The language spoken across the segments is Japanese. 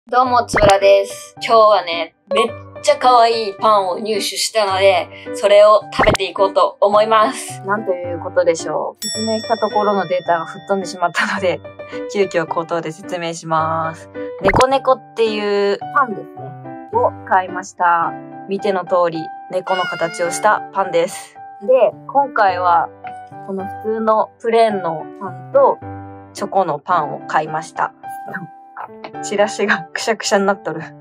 どうも、つぶらです。今日はね、めっちゃ可愛いパンを入手したので、それを食べていこうと思います。なんということでしょう。説明したところのデータが吹っ飛んでしまったので、急遽口頭で説明します。猫猫っていうパンですね。を買いました。見ての通り、猫の形をしたパンです。で、今回は、この普通のプレーンのパンと、チョコのパンを買いました。チラシがくしゃくしゃになっとる。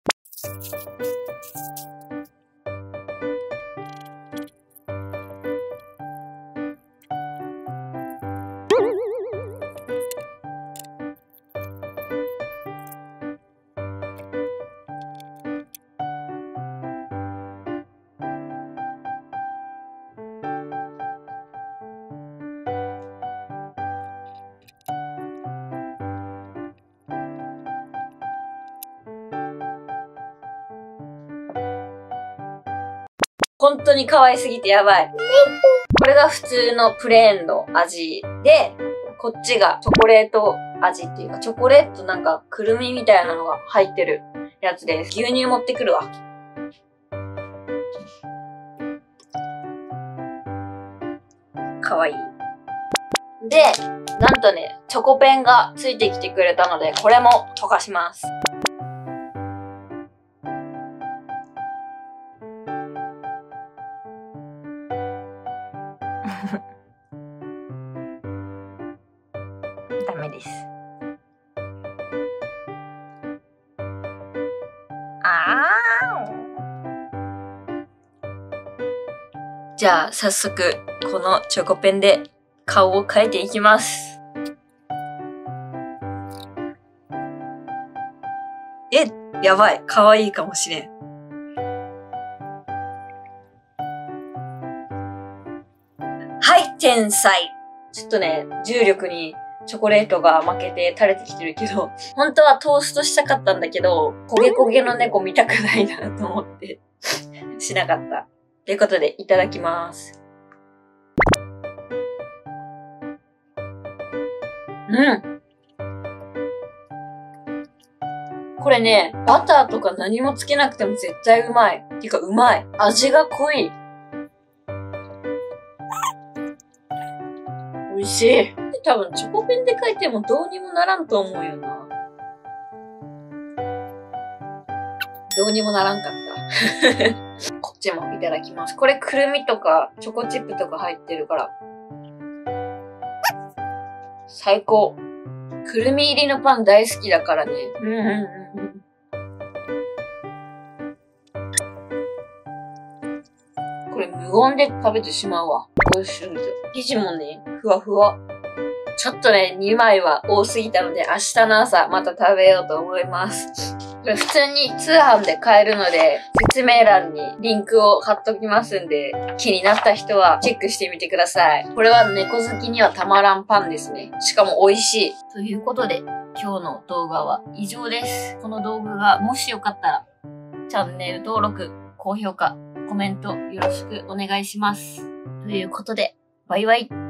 本当に可愛すぎてやばい。これが普通のプレーンの味で、こっちがチョコレート味っていうか、チョコレートなんかくるみみたいなのが入ってるやつです。牛乳持ってくるわ。可愛い。で、なんとね、チョコペンがついてきてくれたので、これも溶かします。ダメです。じゃあ、早速、このチョコペンで顔を描いていきます。やばい。可愛いかもしれん。はい、天才。ちょっとね、重力にチョコレートが負けて垂れてきてるけど、本当はトーストしたかったんだけど、焦げ焦げの猫見たくないなと思って、しなかった。ということで、いただきます。これね、バターとか何もつけなくても絶対うまい。ていうか、うまい。味が濃い。美味しい。多分、チョコペンで書いてもどうにもならんと思うよな。どうにもならんかった。こっちもいただきます。これ、くるみとか、チョコチップとか入ってるから。最高。くるみ入りのパン大好きだからね。これ無言で食べてしまうわ。美味しいんですよ。生地もね、ふわふわ。ちょっとね、2枚は多すぎたので、明日の朝また食べようと思います。これ普通に通販で買えるので、説明欄にリンクを貼っときますんで、気になった人はチェックしてみてください。これは猫好きにはたまらんパンですね。しかも美味しい。ということで、今日の動画は以上です。この動画がもしよかったら、チャンネル登録、高評価、コメントよろしくお願いします。ということで、バイバイ。